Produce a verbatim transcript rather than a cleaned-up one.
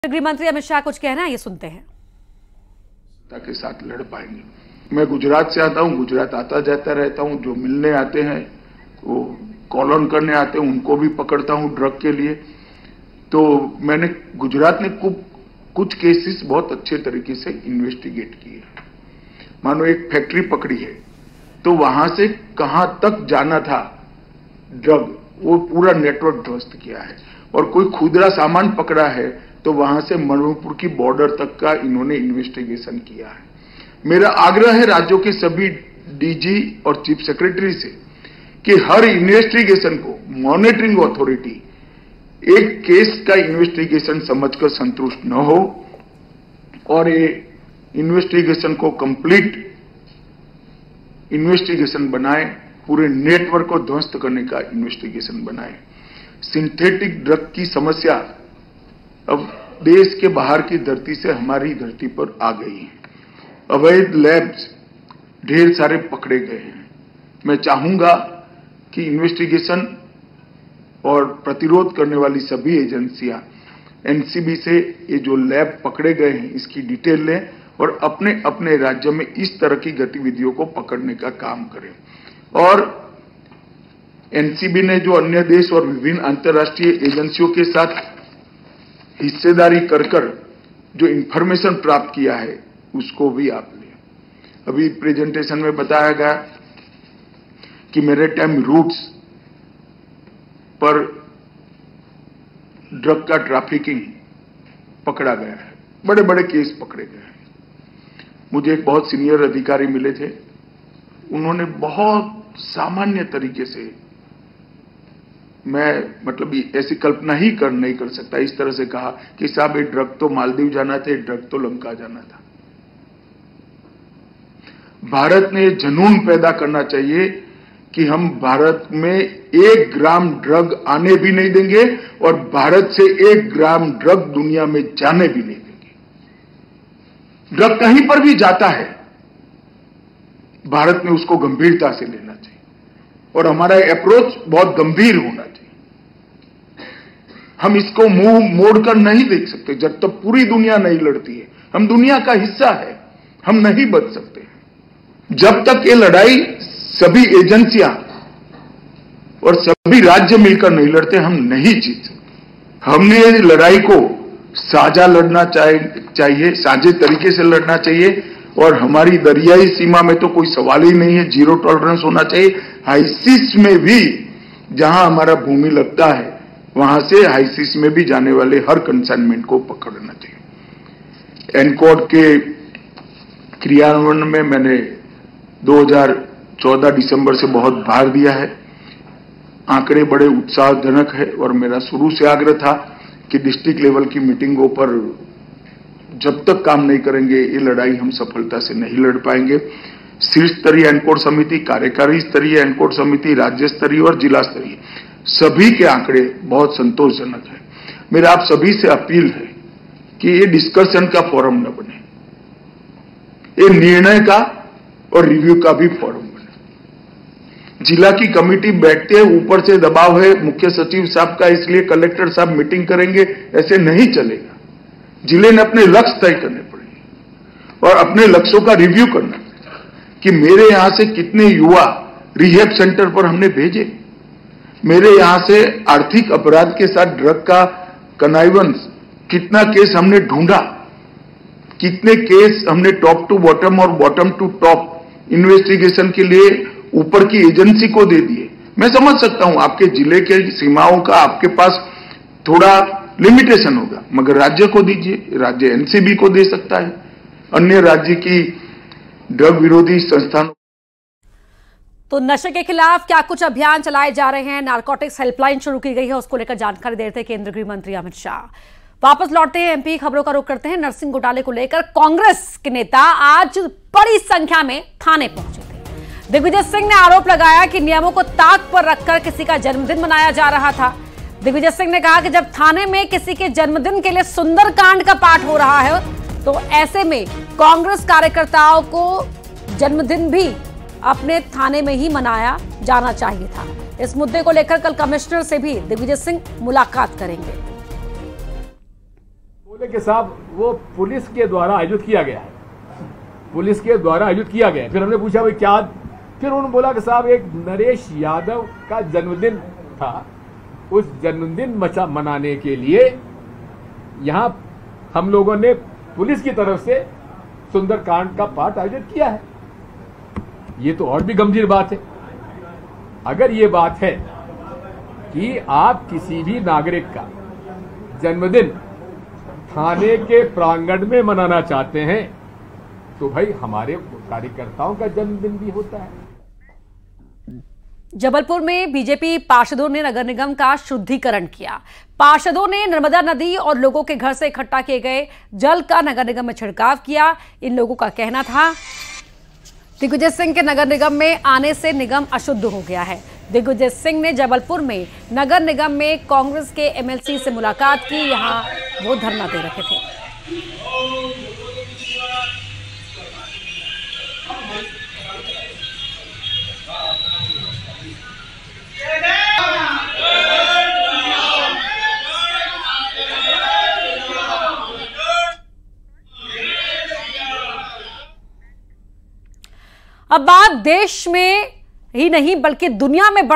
गृह मंत्री अमित शाह कुछ कहना है, ये सुनते हैं। के साथ लड़ पाएंगे। मैं गुजरात से आता हूं, गुजरात आता जाता रहता हूं। जो मिलने आते हैं वो कॉलोन करने आते हैं, उनको भी पकड़ता हूं ड्रग के लिए। तो मैंने गुजरात ने कुछ केसेस बहुत अच्छे तरीके से इन्वेस्टिगेट किए। मानो एक फैक्ट्री पकड़ी है तो वहां से कहां तक जाना था ड्रग, वो पूरा नेटवर्क ध्वस्त किया है। और कोई खुदरा सामान पकड़ा है तो वहां से मणिपुर की बॉर्डर तक का इन्होंने इन्वेस्टिगेशन किया है। मेरा आग्रह है राज्यों के सभी डीजी और चीफ सेक्रेटरी से कि हर इन्वेस्टिगेशन को मॉनिटरिंग अथॉरिटी एक केस का इन्वेस्टिगेशन समझकर संतुष्ट न हो और ये इन्वेस्टिगेशन को कंप्लीट इन्वेस्टिगेशन बनाए, पूरे नेटवर्क को ध्वस्त करने का इन्वेस्टिगेशन बनाए। सिंथेटिक ड्रग की समस्या अब देश के बाहर की धरती से हमारी धरती पर आ गई है। अवैध लैब्स ढेर सारे पकड़े गए हैं। मैं चाहूंगा कि इन्वेस्टिगेशन और प्रतिरोध करने वाली सभी एजेंसियां एनसीबी से ये जो लैब पकड़े गए हैं इसकी डिटेल लें और अपने अपने राज्य में इस तरह की गतिविधियों को पकड़ने का काम करें। और एनसीबी ने जो अन्य देश और विभिन्न अंतर्राष्ट्रीय एजेंसियों के साथ हिस्सेदारी कर कर जो इंफॉर्मेशन प्राप्त किया है उसको भी आप लें। अभी प्रेजेंटेशन में बताया गया कि मैरीटाइम रूट्स पर ड्रग का ट्रैफिकिंग पकड़ा गया है, बड़े बड़े केस पकड़े गए हैं। मुझे एक बहुत सीनियर अधिकारी मिले थे, उन्होंने बहुत सामान्य तरीके से, मैं मतलब ऐसी कल्पना ही कर नहीं कर सकता, इस तरह से कहा कि साहब ये ड्रग तो मालदीव जाना था, ड्रग तो लंका जाना था। भारत ने जुनून पैदा करना चाहिए कि हम भारत में एक ग्राम ड्रग आने भी नहीं देंगे और भारत से एक ग्राम ड्रग दुनिया में जाने भी नहीं देंगे। ड्रग कहीं पर भी जाता है, भारत में उसको गंभीरता से लेना चाहिए और हमारा अप्रोच बहुत गंभीर होना चाहिए। हम इसको मुंह मोड़कर नहीं देख सकते जब तक पूरी दुनिया नहीं लड़ती है। हम दुनिया का हिस्सा है, हम नहीं बच सकते। जब तक ये लड़ाई सभी एजेंसियां और सभी राज्य मिलकर नहीं लड़ते, हम नहीं जीत सकते। हमने इस लड़ाई को साझा लड़ना चाहिए, साझे तरीके से लड़ना चाहिए। और हमारी दरियाई सीमा में तो कोई सवाल ही नहीं है, जीरो टॉलरेंस होना चाहिए। हाईसीस में भी जहां हमारा भूमि लगता है वहां से हाईसीस में भी जाने वाले हर कंसाइनमेंट को पकड़ना चाहिए। एनकोड के क्रियान्वयन में मैंने दो हज़ार चौदह दिसंबर से बहुत भार दिया है। आंकड़े बड़े उत्साहजनक है और मेरा शुरू से आग्रह था कि डिस्ट्रिक्ट लेवल की मीटिंगों पर जब तक काम नहीं करेंगे ये लड़ाई हम सफलता से नहीं लड़ पाएंगे। शीर्ष स्तरीय एनकोड समिति, कार्यकारी स्तरीय एनकोड समिति, राज्य स्तरीय और जिला स्तरीय सभी के आंकड़े बहुत संतोषजनक है। मेरा आप सभी से अपील है कि ये डिस्कशन का फोरम न बने, ये निर्णय का और रिव्यू का भी फोरम बने। जिला की कमेटी बैठते हैं, ऊपर से दबाव है मुख्य सचिव साहब का, इसलिए कलेक्टर साहब मीटिंग करेंगे, ऐसे नहीं चलेगा। जिले ने अपने लक्ष्य तय करने पड़ेंगे और अपने लक्ष्यों का रिव्यू करना कि मेरे यहां से कितने युवा रिहैब सेंटर पर हमने भेजे, मेरे यहां से आर्थिक अपराध के साथ ड्रग का कनाइवेंस कितना केस हमने ढूंढा, कितने केस हमने टॉप टू बॉटम और बॉटम टू टॉप इन्वेस्टिगेशन के लिए ऊपर की एजेंसी को दे दिए। मैं समझ सकता हूं आपके जिले के सीमाओं का आपके पास थोड़ा लिमिटेशन होगा, मगर राज्य को दीजिए, राज्य एनसीबी को दे सकता है, अन्य राज्य की ड्रग विरोधी संस्थानों। तो नशे के खिलाफ क्या कुछ अभियान चलाए जा रहे हैं, नारकोटिक्स हेल्पलाइन शुरू की गई है, उसको लेकर जानकारी दे रहे थे केंद्रीय गृह मंत्री अमित शाह। वापस लौटते हैं एमपी खबरों का रुख करते हैं। नर्सिंग घोटाले को लेकर कांग्रेस के नेता आज बड़ी संख्या में थाने पहुंचे थे। दिग्विजय सिंह ने आरोप लगाया कि नियमों को ताक पर रखकर किसी का जन्मदिन मनाया जा रहा था। दिग्विजय सिंह ने कहा कि जब थाने में किसी के जन्मदिन के लिए सुंदरकांड का पाठ हो रहा है तो ऐसे में कांग्रेस कार्यकर्ताओं को जन्मदिन भी अपने थाने में ही मनाया जाना चाहिए था। इस मुद्दे को लेकर कल कमिश्नर से भी दिग्विजय सिंह मुलाकात करेंगे। के साहब वो पुलिस के द्वारा आयोजित किया गया है, पुलिस के द्वारा आयोजित किया गया है। फिर हमने पूछा भाई क्या, फिर उन्होंने बोला कि साहब एक नरेश यादव का जन्मदिन था, उस जन्मदिन मचा मनाने के लिए यहां हम लोगों ने पुलिस की तरफ से सुंदरकांड का पाठ आयोजित किया है। ये तो और भी गंभीर बात है। अगर ये बात है कि आप किसी भी नागरिक का जन्मदिन थाने के प्रांगण में मनाना चाहते हैं तो भाई हमारे कार्यकर्ताओं का जन्मदिन भी होता है। जबलपुर में बीजेपी पार्षदों ने नगर निगम का शुद्धिकरण किया। पार्षदों ने नर्मदा नदी और लोगों के घर से इकट्ठा किए गए जल का नगर निगम में छिड़काव किया। इन लोगों का कहना था दिग्विजय सिंह के नगर निगम में आने से निगम अशुद्ध हो गया है। दिग्विजय सिंह ने जबलपुर में नगर निगम में कांग्रेस के एमएलसी से मुलाकात की। यहां वो धरना दे रहे थे। अब बात देश में ही नहीं बल्कि दुनिया में